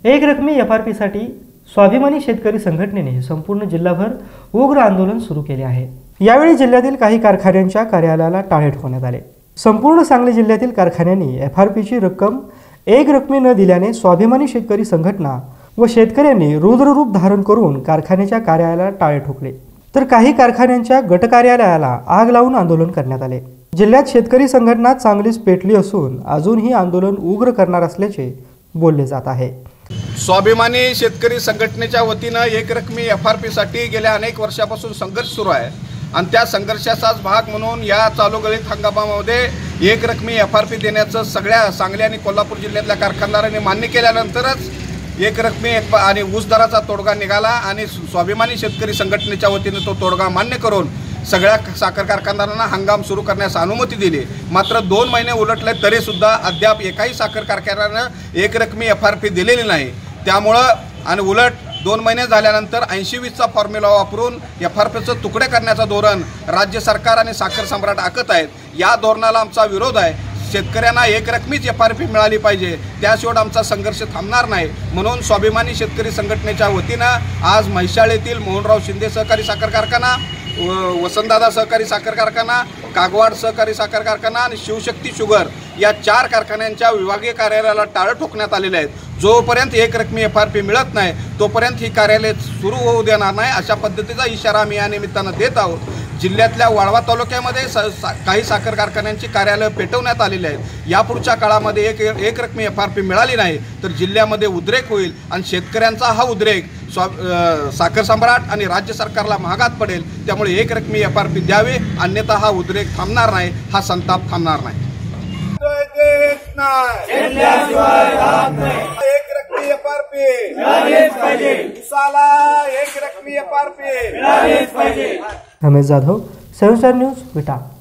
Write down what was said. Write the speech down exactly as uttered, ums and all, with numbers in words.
एक रकमी F R पीसाठी स्वाभिमानी शेतकरी संघटनेने संपूर्ण जिल्हाभर उग्र आंदोलन सुरू केले आहे। यावेळी जिल्ह्यातील काही कारखान्यांच्या कार्यालयाला टाळे ठोकण्यात आले। संपूर्ण सांगली जिल्ह्यातील कारखान्यांनी एफ आर पीची रक्कम एक रकमी न दिल्याने स्वाभिमानी शेतकरी संघटना व शेतकऱ्यांनी रुद्ररूप धारण करून कारखान्याच्या कार्यालयाला टाळे ठोकले, तर काही कारखान्यांच्या गट कार्यालयाला आग लावून आंदोलन करण्यात आले। जिल्ह्यात शेतकरी संघटना चांगलीच पेटली असून अजूनही आंदोलन उग्र करणार असल्याचे बोलले जात आहे। स्वाभिमानी शेतकरी संघटनेच्या वतीनं एक रकमी एफ आर पीसाठी गेल्या अनेक वर्षापासून संघर्ष सुरू आहे आणि त्या संघर्षाचाच भाग म्हणून या चालू गळीत हंगामामध्ये एक रकमी एफ आर पी देण्याचं सगळ्या सांगली आणि कोल्हापूर जिल्ह्यातल्या कारखानदारांनी मान्य केल्यानंतरच एक रकमी आणि ऊस दराचा तोडगा निघाला आणि स्वाभिमानी शेतकरी संघटनेच्या वतीनं तो तोडगा मान्य करून सगळ्या साखर कारखानदारांना हंगाम सुरू करण्यास अनुमती दिली। मात्र दोन महिने उलटले तरी सुद्धा अद्याप एकाही साखर कारखान्यानं एक रकमी एफ आर पी दिलेली नाही। त्यामुळं आणि उलट दोन महिने झाल्यानंतर ऐंशी वीसचा फॉर्म्युला वापरून एफ आर पीचं तुकडे करण्याचं धोरण राज्य सरकार आणि साखर सम्राट आखत आहेत। या धोरणाला आमचा विरोध आहे। शेतकऱ्यांना एक रकमीच एफ आर पी मिळाली पाहिजे, त्याशिवाय आमचा संघर्ष थांबणार नाही। म्हणून स्वाभिमानी शेतकरी संघटनेच्या वतीनं आज म्हैसाळ मोहनराव शिंदे सहकारी साखर कारखाना, वसंतदादा सहकारी साखर कारखाना, कागवाड सहकारी साखर कारखाना आणि शिवशक्ती शुगर या चार कारखान्यांच्या विभागीय कार्यालयाला टाळे ठोकण्यात आलेले आहेत। जोपर्यंत एक रकमी एफ आर पी मिळत नाही तोपर्यंत ही कार्यालय सुरू होऊ देणार नाही, अशा पद्धतीचा इशारा आम्ही या निमित्तानं देत आहोत। जिल्ह्यातल्या वाळवा तालुक्यामध्ये सा, सा, काही साखर कारखान्यांची कार्यालय पेटवण्यात आलेली आहेत। यापुढच्या काळामध्ये एक एक रकमी एफ आर पी मिळाली नाही तर जिल्ह्यामध्ये उद्रेक होईल आणि शेतकऱ्यांचा हा उद्रेक स्वा साखर सम्राट आणि राज्य सरकारला महागात पडेल। त्यामुळे एक रकमी एफ आर पी द्यावे, अन्यथा हा उद्रेक थांबणार नाही, हा संताप थांबणार नाही। एक रकमी एफ आर पी एक रकमी F R P. Ramesh Jadhav, seven star news, विटा।